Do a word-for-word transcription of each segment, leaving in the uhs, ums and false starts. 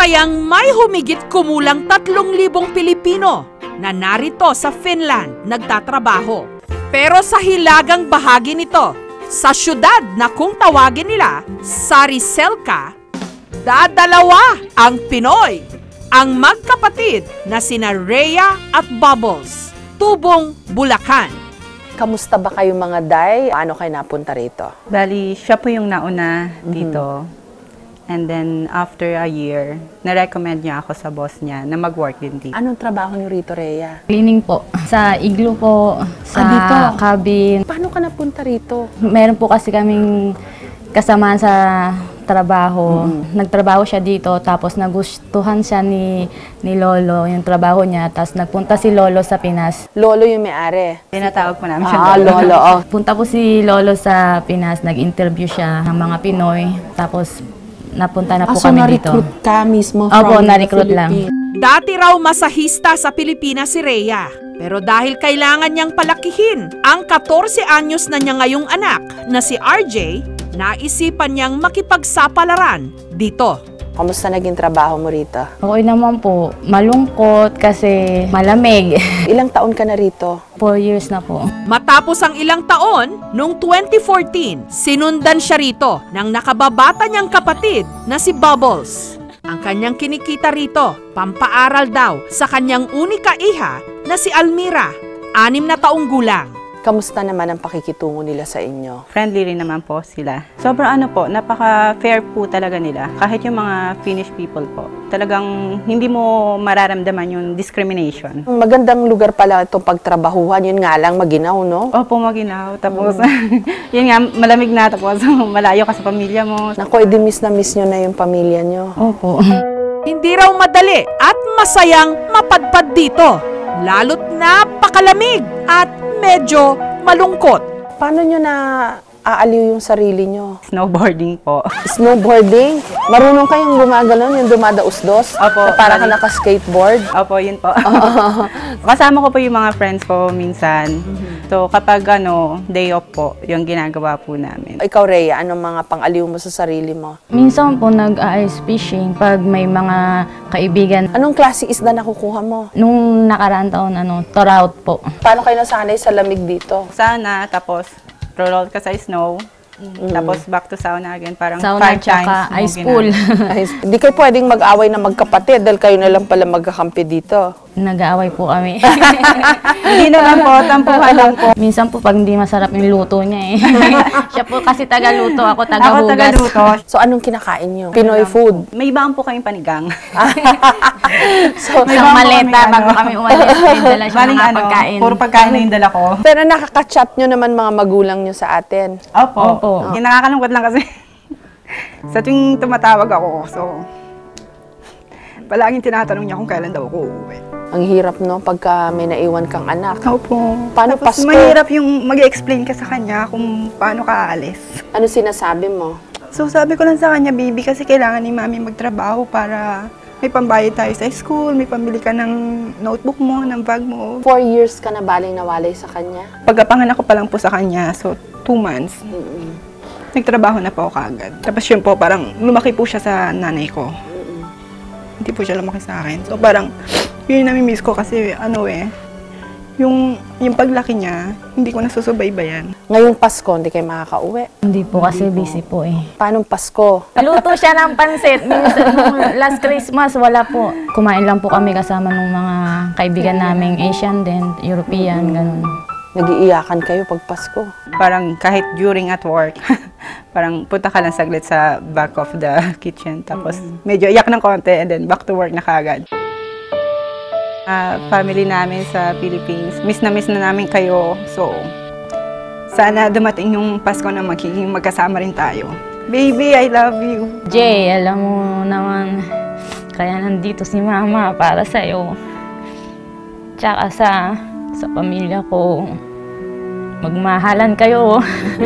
Masayang may humigit kumulang tatlong libong Pilipino na narito sa Finland nagtatrabaho. Pero sa hilagang bahagi nito, sa syudad na kung tawagin nila Sariselka, dadalawa ang Pinoy, ang magkapatid na sina Rhea at Bubbles, tubong Bulacan. Kamusta ba kayo mga day? Paano kayo napunta rito? Bali, siya po yung nauna dito. Mm-hmm. And then, after a year, na-recommend niya ako sa boss niya na mag-work din dito. Anong trabaho niyo rito, Rhea? Cleaning po. Sa igloo po, sa ah, dito? cabin. Paano ka napunta rito? Meron po kasi kaming kasama sa trabaho. Mm-hmm. Nagtrabaho siya dito, tapos nagustuhan siya ni, ni Lolo, yung trabaho niya. Tapos nagpunta si Lolo sa Pinas. Lolo yung may-ari? Tinatawag po namin siya. Ah, Lolo. Oh. Punta po si Lolo sa Pinas, nag-interview siya ng mga Pinoy. Tapos napunta na po ah, so kami dito. So na-recruit ka mismo from Opo, na-recruit lang. Dati raw masahista sa Pilipinas si Rhea. Pero dahil kailangan niyang palakihin ang fourteen anyos na niya ngayong anak na si R J, naisipan niyang makipagsapalaran dito. Kamusta naging trabaho mo rito? Okay naman po. Malungkot kasi malamig. Ilang taon ka na rito? Four years na po. Matapos ang ilang taon, noong twenty fourteen, sinundan siya rito ng nakababata niyang kapatid na si Bubbles. Ang kanyang kinikita rito, pampaaral daw sa kanyang unika iha na si Almira, anim na taong gulang. Kamusta naman ang pakikitungo nila sa inyo? Friendly rin naman po sila. Sobrang ano po, napaka-fair po talaga nila. Kahit yung mga Finnish people po. Talagang hindi mo mararamdaman yung discrimination. Magandang lugar pala itong pagtrabahuhan. Yun nga lang, maginaw, no? Opo, maginaw. Tapos, mm. yun nga, malamig na. Tapos, malayo ka sa pamilya mo. Naku, edi-miss na miss nyo na yung pamilya nyo. Opo. Hindi raw madali at masayang mapadpad dito. Lalo't napakalamig at medyo malungkot. Paano nyo na aaliw yung sarili nyo? Snowboarding po. Snowboarding? Marunong kayong gumaganon, yung dumadausdos? Opo. Na para ka naka-skateboard? Opo, yun po. Kasama ko po yung mga friends ko minsan. Mm-hmm. So, kapag ano, day off po, yung ginagawa po namin. Ikaw, Rhea, anong mga pang-aliw mo sa sarili mo? Minsan po nag-ice fishing pag may mga kaibigan. Anong klase isda nakukuha mo? Nung nakaraan taon, ano, trout po. Paano kayo nasanay sa lamig dito? Sana, tapos roll ka sa snow, mm. tapos back to sauna again, parang Sauna five times. Ice pool. Hindi kayo pwedeng mag-away na magkapatid dahil kayo na lang pala magkakampi dito. Nag-aaway po kami. Hindi naman po, tampuhan lang po. Minsan po pag hindi masarap yung luto niya eh. Siya po kasi taga-luto, ako taga-hugas. Ako taga-luto. So anong kinakain nyo? Pinoy food? May ibang po kayong panigang. So, isang maleta bago kami umalis, may dala siya mga ano, pagkain. Puro pagkain na yung dala ko. Pero nakaka-chat nyo naman mga magulang nyo sa atin. Opo. Opo. Oh. Yung nakakalungkot lang kasi sa tuwing tumatawag ako, so palaging tinatanong niya kung kailan daw ako uuwi. Ang hirap, no? Pagka may naiwan kang anak. Opo. Paano Tapos Pasko? mahirap yung mag-explain ka sa kanya kung paano ka aalis. Ano sinasabi mo? So sabi ko lang sa kanya, baby, kasi kailangan ni mami magtrabaho para may pambayad tayo sa school, may pambili ka ng notebook mo, ng bag mo. Four years ka na baling nawalay sa kanya? Pagkapanganak ko pa lang po sa kanya, so two months. Mm-mm. Nagtrabaho na po ako kaagad. Tapos yun po, parang lumaki po siya sa nanay ko. Mm-mm. Hindi po siya lumaki sa akin. So parang, yun yung nami-miss ko kasi ano eh, yung, yung paglaki niya, hindi ko nasusubaybayan. Ngayong Pasko, hindi kayo makakauwi. Hindi po kasi busy po eh. Paano Pasko? Luto siya ng pansit. Minsan, nung last Christmas, wala po. Kumain lang po kami kasama ng mga kaibigan naming Asian din, European, ganun. Nag-iiyakan kayo pag Pasko? Parang kahit during at work, parang punta ka lang saglit sa back of the kitchen. Tapos medyo iyak ng konti and then back to work na kaagad. Uh, family namin sa Philippines, miss na miss na namin kayo. So, sana dumating yung Pasko na magiging magkasama rin tayo. Baby, I love you. Jay, alam mo naman, kaya nandito si Mama para sa'yo. Tsaka sa, sa pamilya ko. Magmahalan kayo.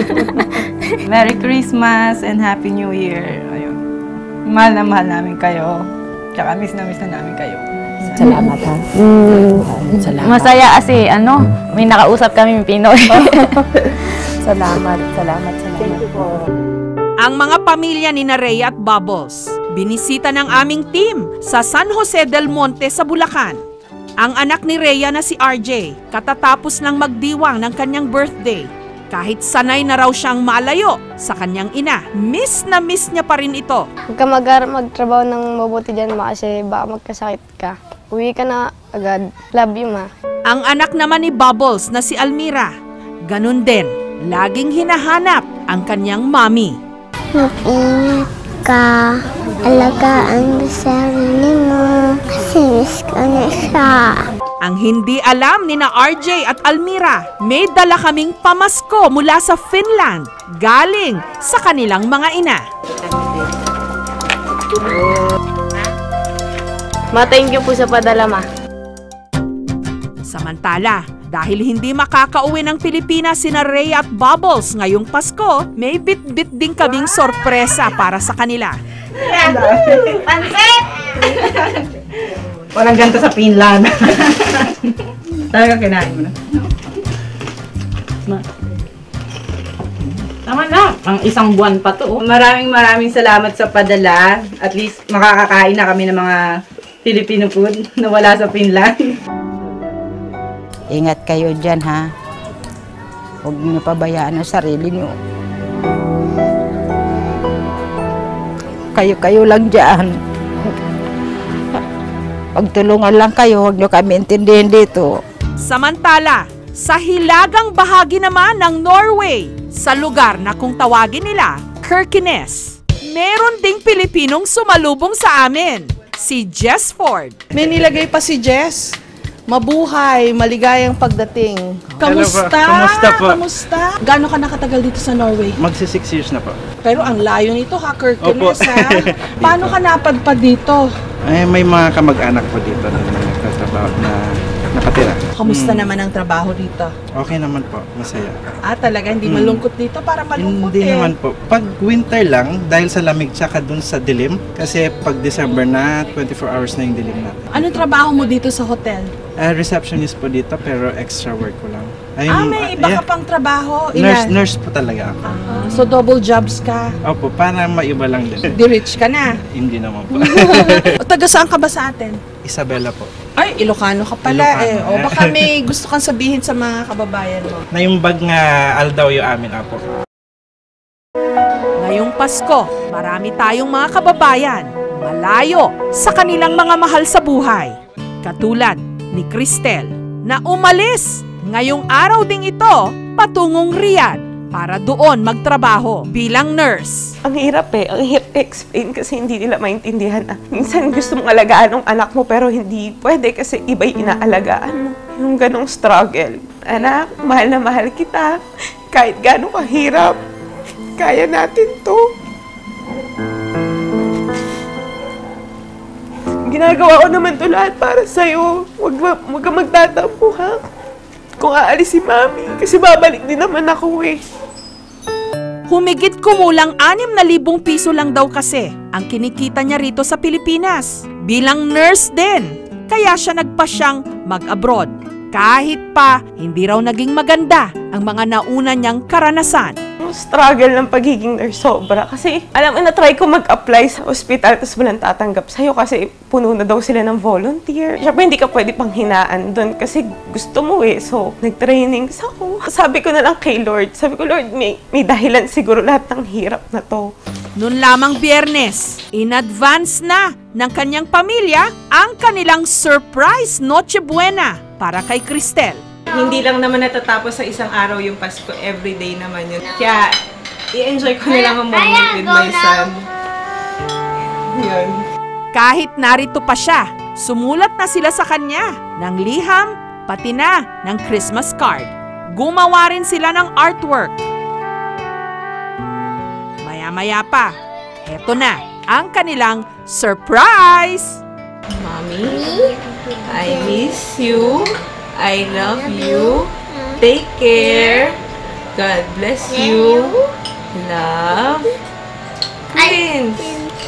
Merry Christmas and Happy New Year. Ayun. Mahal na mahal namin kayo. Tsaka miss na miss na namin kayo. Salamat ha. Mm, salamat. Masaya kasi, ano, may nakausap kami Pinoy. Salamat, salamat, salamat. Thank you po. Ang mga pamilya ni Rhea at Bubbles, Binisita ng aming team sa San Jose del Monte sa Bulacan. Ang anak ni Rhea na si R J, katatapos lang magdiwang ng kanyang birthday. Kahit sanay na raw siyang malayo sa kanyang ina, miss na miss niya pa rin ito. Huwag ka mag- magtrabaho ng mabuti dyan, ma, kasi baka magkasakit ka. Uwi ka na agad. Love you, ma. Ang anak naman ni Bubbles na si Almira, ganun din, laging hinahanap ang kanyang mommy. Mag-ingat ka. Alagaan mo sarili mo. Kasi miss ka na siya. Ang hindi alam ni na R J at Almira, may dala kaming pamasko mula sa Finland, galing sa kanilang mga ina. Ma, thank you po sa padala, ma. Samantala, dahil hindi makakauwi ng Pilipinas sina Rhea at Bubbles ngayong Pasko, may bit-bit din kaming sorpresa para sa kanila. Pansit! Walang ganito sa Finland. Talaga kinain mo na. Ma. Tama na. Ang isang buwan pa to. Maraming maraming salamat sa padala. At least makakakain na kami ng mga Filipino food na wala sa Finland. Ingat kayo dyan, ha? Huwag niyo pabayaan ang sarili niyo. Kayo-kayo lang dyan. Pagtulungan lang kayo, huwag niyo kami intindihin dito. Samantala, sa hilagang bahagi naman ng Norway, sa lugar na kung tawagin nila Kirkenes, meron ding Pilipinong sumalubong sa amin, si Jess Ford. May nilagay pa si Jess. Mabuhay, maligayang pagdating. Kamusta? Kamusta po? Kamusta? Gaano ka nakatagal dito sa Norway? Magsi six years na po. Pero ang layo nito, ha, Kirkenes, Opo. ha? Paano ka napadpad dito? Eh, may mga kamag-anak po dito na nagtatrabaho na nakatira. Kamusta Hmm. naman ang trabaho dito? Okay naman po, masaya. Ah, talaga, hindi Hmm. malungkot dito? Para malungkot Hindi eh. naman po. Pag winter lang, dahil sa lamig tsaka dun sa dilim, kasi pag December na, twenty-four hours na yung dilim natin. Anong trabaho mo dito sa hotel? Uh, receptionist po dito, pero extra work ko lang. I'm, ah, may iba yeah, ka pang trabaho? Nurse, Ilan? nurse po talaga ako. Ah, so double jobs ka? Opo, para maiba lang din. Di rich ka na? Hindi naman po. O, taga saan ka ba sa atin? Isabela po. Ay, Ilocano ka pala Ilocano. eh. O baka may gusto kang sabihin sa mga kababayan mo. Na yung bag nga aldaw yung amin, apo. Ngayong Pasko, marami tayong mga kababayan malayo sa kanilang mga mahal sa buhay. Katulad ni Cristel na umalis ngayong araw ding ito patungong Riyadh para doon magtrabaho bilang nurse. Ang hirap eh. Ang hirap i-explain kasi hindi nila maintindihan na. Minsan gusto mong alagaan ng anak mo pero hindi pwede kasi iba'y inaalagaan mo. Yung ganong struggle. Anak, mahal na mahal kita. Kahit gano'ng kahirap, kaya natin to. Ginagawa ko naman to lahat para sa'yo. Huwag, huwag ka magtatampo, ha? Kung aalis si Mami, kasi babalik din naman ako eh. Humigit kumulang anim na libong piso lang daw kasi ang kinikita niya rito sa Pilipinas. Bilang nurse din, kaya siya nagpasyang mag-abroad. Kahit pa hindi raw naging maganda ang mga nauna niyang karanasan. Yung struggle ng pagiging nurse sobra. Kasi alam mo, na-try ko mag-apply sa hospital tapos walang tatanggap sa'yo kasi puno na daw sila ng volunteer. Siyempre hindi ka pwede panghinaan doon kasi gusto mo eh. So, nag-trainings ako. Sabi ko na lang kay Lord, sabi ko, Lord, may, may dahilan siguro lahat ng hirap na to. Noon lamang Biyernes, in advance na ng kanyang pamilya ang kanilang surprise Noche Buena para kay Cristel. Hindi lang naman natatapos sa isang araw yung Pasko, everyday naman yun. Kaya, i-enjoy ko na lang ang moment with my son. Yun. Kahit narito pa siya, sumulat na sila sa kanya ng liham, pati na ng Christmas card. Gumawa rin sila ng artwork. Maya-maya pa, eto na ang kanilang surprise! Mommy, I miss you. I love you. Take care. God bless you. Love. Prince.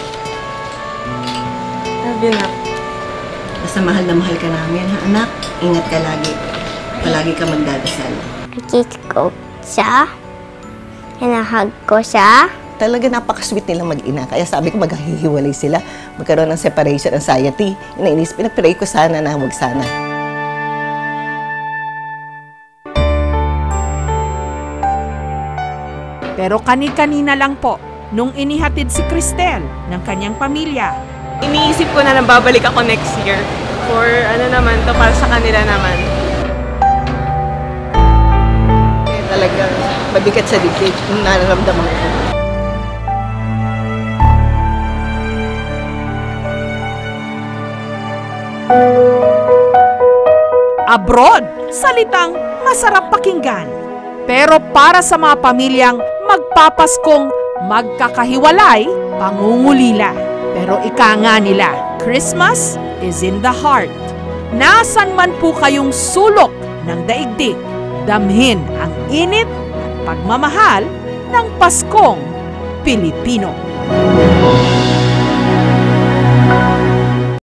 Love you na. Basta mahal na mahal ka namin, ha, anak? Ingat ka lagi. Palagi ka magdadasal. Kiss ko siya. Hinahag ko siya. Talaga napaka-sweet nilang mag-ina. Kaya sabi ko maghihiwalay sila. Magkaroon ng separation anxiety. Inainis, pinag-pray ko sana na huwag sana. Pero kani-kanina lang po nung inihatid si Cristel ng kanyang pamilya. Iniisip ko na lang babalik ako next year. For ano naman to, para sa kanila naman. Eh, talagang mabigat sa dibdib yung nararamdaman ko. Abroad, salitang masarap pakinggan. Pero para sa mga pamilyang magpapaskong magkakahiwalay, pangungulila. Pero ika nga nila, Christmas is in the heart. Nasaan man po kayong sulok ng daigdig, damhin ang init at pagmamahal ng Paskong Pilipino.